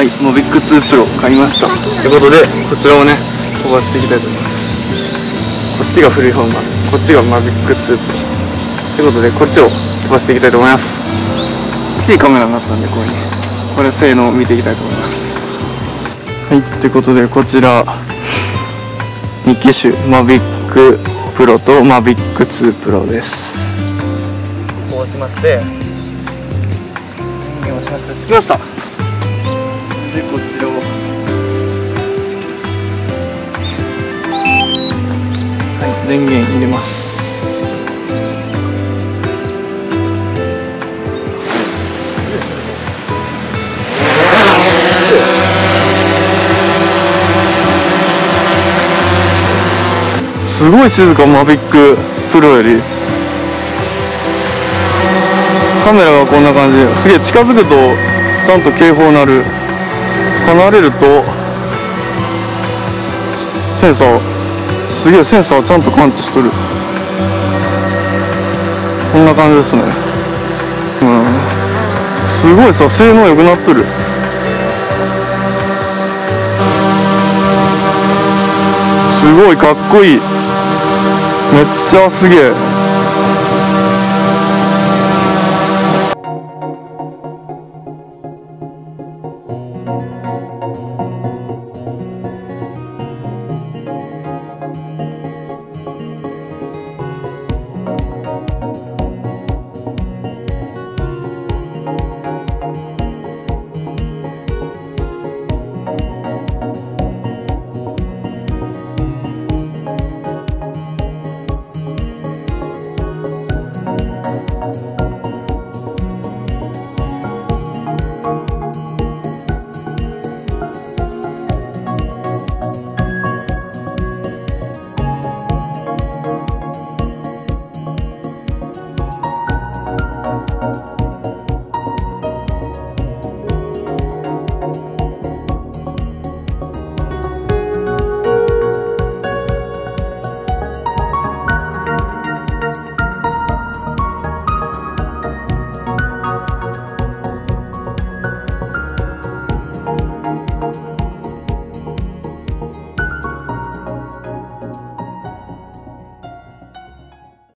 はい、マビック2 Pro 買いましたということで、こちらをね飛ばしていきたいと思います。こっちが古い方が、こっちがマビック2 Pro ということで、こっちを飛ばしていきたいと思います。欲しいカメラになったんで、これ性能を見ていきたいと思います。はい、ということで、こちら2機種、マビック Pro とマビック2 Pro です。こうしまして、電話しました。着きました。で、こちらをはい、電源入れます。すごい静か、マビックプロより。カメラがこんな感じで、すげえ近づくとちゃんと警報鳴る、離れるとセンサー、すげえセンサーちゃんと感知しとる。こんな感じですね。すごいさ、性能良くなっとる。すごいかっこいい。めっちゃすげえ。